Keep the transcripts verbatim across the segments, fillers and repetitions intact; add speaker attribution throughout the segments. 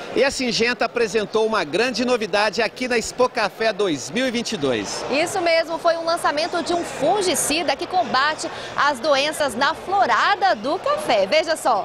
Speaker 1: E a Syngenta apresentou uma grande novidade aqui na Expo Café dois mil e vinte e dois.
Speaker 2: Isso mesmo, foi um lançamento de um fungicida que combate as doenças na florada do café. Veja só.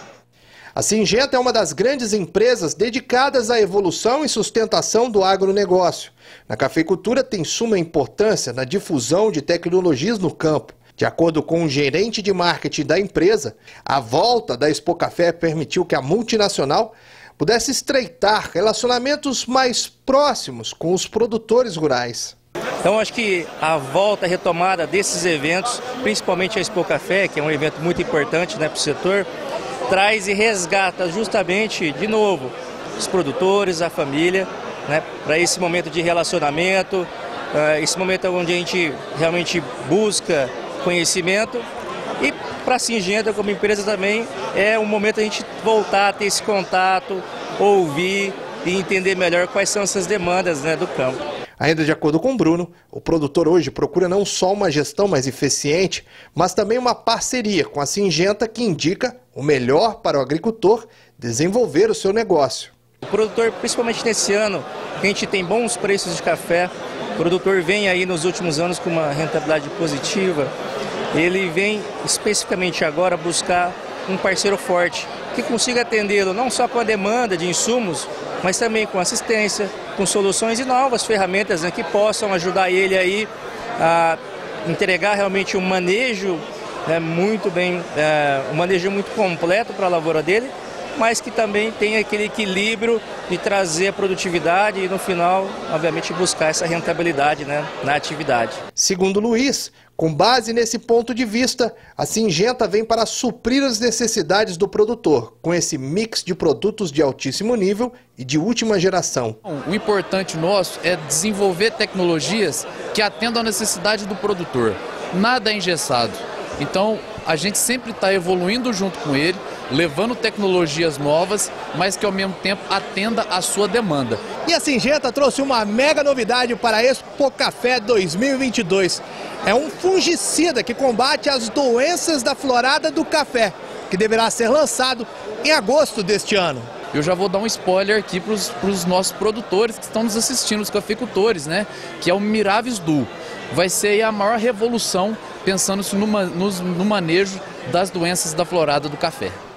Speaker 3: A Syngenta é uma das grandes empresas dedicadas à evolução e sustentação do agronegócio. Na cafeicultura tem suma importância na difusão de tecnologias no campo. De acordo com o gerente de marketing da empresa, a volta da Expo Café permitiu que a multinacional pudesse estreitar relacionamentos mais próximos com os produtores rurais.
Speaker 4: Então acho que a volta, a retomada desses eventos, principalmente a Expo Café, que é um evento muito importante, né, para o setor, traz e resgata justamente, de novo, os produtores, a família, né, para esse momento de relacionamento, uh, esse momento onde a gente realmente busca conhecimento. E para a Syngenta, como empresa também, é um momento a gente voltar a ter esse contato, ouvir e entender melhor quais são essas demandas, né, do campo.
Speaker 3: Ainda de acordo com o Bruno, o produtor hoje procura não só uma gestão mais eficiente, mas também uma parceria com a Syngenta que indica o melhor para o agricultor desenvolver o seu negócio.
Speaker 4: O produtor, principalmente nesse ano, que a gente tem bons preços de café, o produtor vem aí nos últimos anos com uma rentabilidade positiva, ele vem especificamente agora buscar um parceiro forte, que consiga atendê-lo não só com a demanda de insumos, mas também com assistência, com soluções e novas ferramentas, né, que possam ajudar ele aí a entregar realmente um manejo, né, muito bem, é, um manejo muito completo para a lavoura dele, mas que também tem aquele equilíbrio de trazer a produtividade e no final, obviamente, buscar essa rentabilidade, né, na atividade.
Speaker 3: Segundo Luiz, com base nesse ponto de vista, a Syngenta vem para suprir as necessidades do produtor, com esse mix de produtos de altíssimo nível e de última geração.
Speaker 5: O importante nosso é desenvolver tecnologias que atendam à necessidade do produtor. Nada é engessado. Então, a gente sempre está evoluindo junto com ele, levando tecnologias novas, mas que ao mesmo tempo atenda à sua demanda.
Speaker 3: E a Syngenta trouxe uma mega novidade para a Expo Café dois mil e vinte e dois. É um fungicida que combate as doenças da florada do café, que deverá ser lançado em agosto deste ano.
Speaker 5: Eu já vou dar um spoiler aqui para os nossos produtores que estão nos assistindo, os cafeicultores, né? Que é o Miravis Duo. Vai ser aí a maior revolução pensando no, no, no manejo das doenças da florada do café.